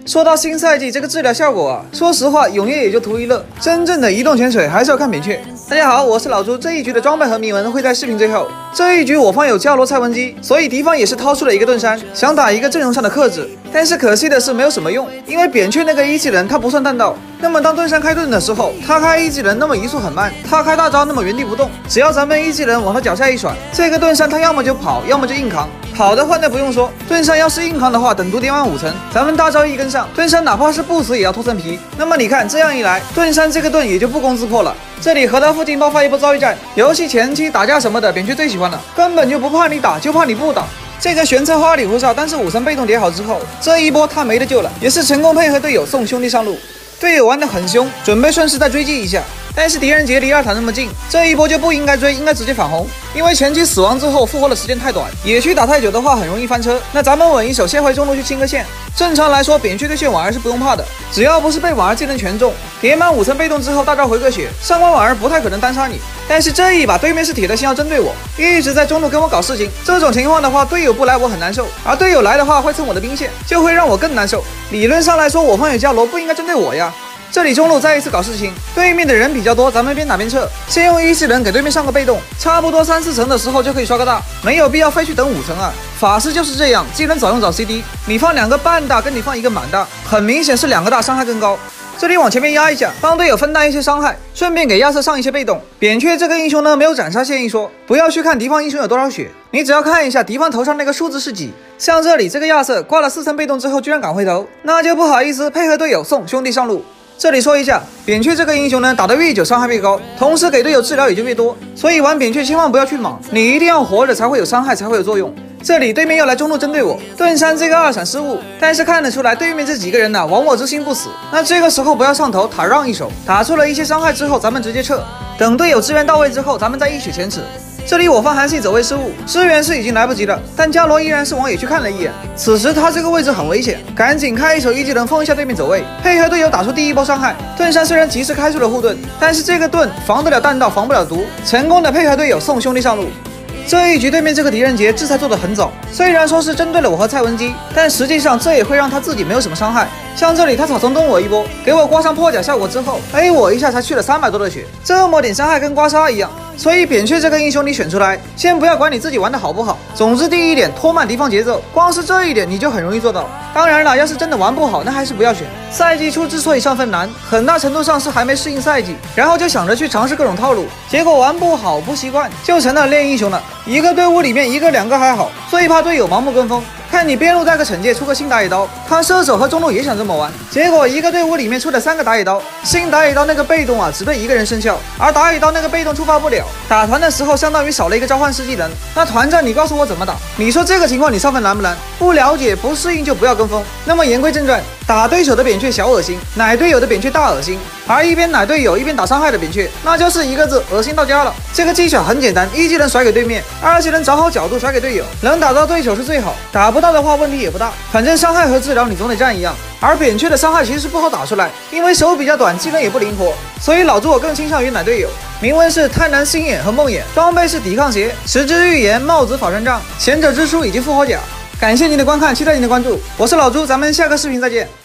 说到新赛季这个治疗效果啊，说实话，永夜也就图一乐，真正的移动潜水还是要看扁鹊。大家好，我是老朱，这一局的装备和铭文会在视频最后。这一局我方有伽罗蔡文姬，所以敌方也是掏出了一个盾山，想打一个阵容上的克制，但是可惜的是没有什么用，因为扁鹊那个一技能他不算弹道。那么当盾山开盾的时候，他开一技能那么移速很慢，他开大招那么原地不动，只要咱们一技能往他脚下一甩，这个盾山他要么就跑，要么就硬扛。跑的话那不用说，盾山要是硬扛的话，等毒叠完5层，咱们大招一跟上，盾山哪怕是不死也要脱层皮。那么你看这样一来，盾山这个盾也就不攻自破了。这里河道附近爆发一波遭遇战，游戏前期打架什么的，扁鹊最喜欢了，根本就不怕你打，就怕你不打。这个玄策花里胡哨，但是5层被动叠好之后，这一波他没得救了，也是成功配合队友送兄弟上路。队友玩得很凶，准备顺势再追击一下，但是狄仁杰离2塔那么近，这一波就不应该追，应该直接反红，因为前期死亡之后复活的时间太短，野区打太久的话很容易翻车。那咱们稳一手，先回中路去清个线。正常来说，扁鹊对线婉儿是不用怕的，只要不是被婉儿技能全中，叠满5层被动之后大招回个血，上官婉儿不太可能单杀你。但是这一把对面是铁的心要针对我，一直在中路跟我搞事情，这种情况的话，队友不来我很难受，而队友来的话会蹭我的兵线，就会让我更难受。理论上来说，我方有伽罗不应该针对我呀。这里中路再一次搞事情，对面的人比较多，咱们边打边撤，先用一技能给对面上个被动，差不多3、4层的时候就可以刷个大，没有必要非去等5层啊。法师就是这样，技能早用早 CD， 你放2个半大跟你放1个满大，很明显是2个大伤害更高。这里往前面压一下，帮队友分担一些伤害，顺便给亚瑟上一些被动。扁鹊这个英雄呢，没有斩杀线一说，不要去看敌方英雄有多少血，你只要看一下敌方头上那个数字是几。像这里这个亚瑟挂了4层被动之后居然敢回头，那就不好意思配合队友送兄弟上路。这里说一下，扁鹊这个英雄呢，打得越久伤害越高，同时给队友治疗也就越多，所以玩扁鹊千万不要去莽，你一定要活着才会有伤害，才会有作用。这里对面要来中路针对我，盾山这个2闪失误，但是看得出来对面这几个人呢，亡我之心不死。那这个时候不要上头，塔让一手，打出了一些伤害之后，咱们直接撤，等队友支援到位之后，咱们再一雪前耻。这里我方韩信走位失误，支援是已经来不及了，但伽罗依然是往野区看了一眼。此时他这个位置很危险，赶紧开一手一技能封一下对面走位，配合队友打出第一波伤害。盾山虽然及时开出了护盾，但是这个盾防得了弹道，防不了毒，成功的配合队友送兄弟上路。这一局对面这个狄仁杰制裁做得很早，虽然说是针对了我和蔡文姬，但实际上这也会让他自己没有什么伤害。像这里他草丛动我一波，给我刮伤破甲效果之后，A 我一下才去了300多的血，这么点伤害跟刮痧一样。所以扁鹊这个英雄你选出来，先不要管你自己玩的好不好，总之第一点拖慢敌方节奏，光是这一点你就很容易做到。当然了，要是真的玩不好，那还是不要选。赛季初之所以上分难，很大程度上是还没适应赛季，然后就想着去尝试各种套路，结果玩不好不习惯，就成了练英雄了。一个队伍里面1个2个还好，最怕队友盲目跟风。看你边路带个惩戒出个新打野刀，他射手和中路也想这么玩，结果一个队伍里面出了3个打野刀，新打野刀那个被动啊只对1个人生效，而打野刀那个被动触发不了，打团的时候相当于少了一个召唤师技能。那团战你告诉我怎么打？你说这个情况你上分难不难？不了解不适应就不要跟风。那么言归正传，打对手的扁鹊小恶心，奶队友的扁鹊大恶心，而一边奶队友一边打伤害的扁鹊，那就是一个字恶心到家了。这个技巧很简单，1技能甩给对面，2技能找好角度甩给队友，能打到对手是最好，打不到的话问题也不大，反正伤害和治疗你总得占一样。而扁鹊的伤害其实不好打出来，因为手比较短，技能也不灵活，所以老朱我更倾向于奶队友。铭文是贪婪心眼和梦魇，装备是抵抗鞋、十之预言、帽子法杖杖，前者之书以及复活甲。感谢您的观看，期待您的关注，我是老朱，咱们下个视频再见。